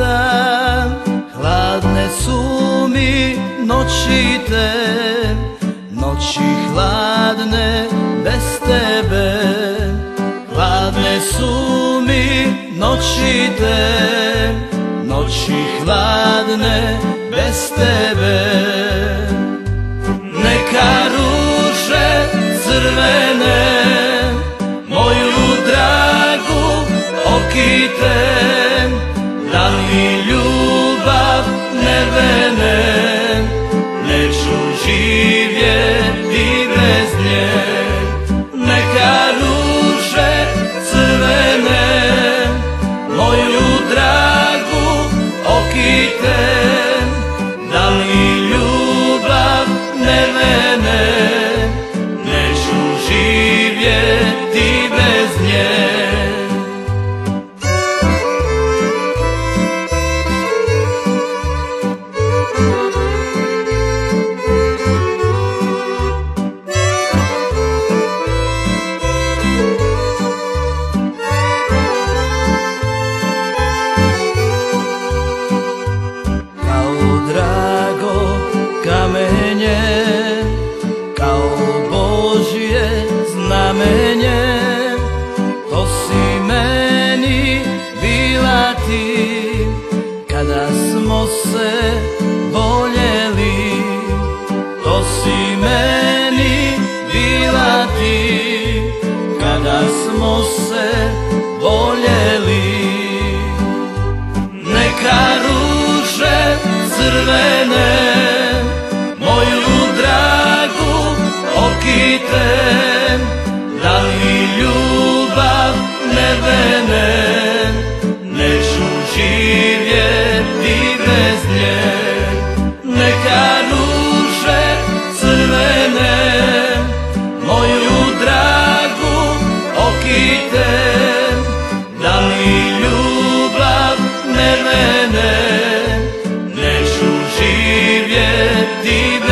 sam, hladne su mi noći te, noći hladne bez tebe. Hladne su mi noći te, noći hladne bez tebe. Neka ruže crvene moju dragu okite, da li ljubav nevene, neću živjeti bez nje. Neka ruže crvene moju dragu okite, da li ljubav nevene, neću živjeti bez nje. Kamenje, kao Božje znamenje, to si meni bila ti, kada smo se voljeli. To si meni bila ti, kada smo se voljeli. Neka ruže crvene moju dragu okite, da li ljubav nevene, neću živjeti bez nje. Neka ruže crvene moju dragu okite, da li ljubav nevene, neću živjeti bez nje.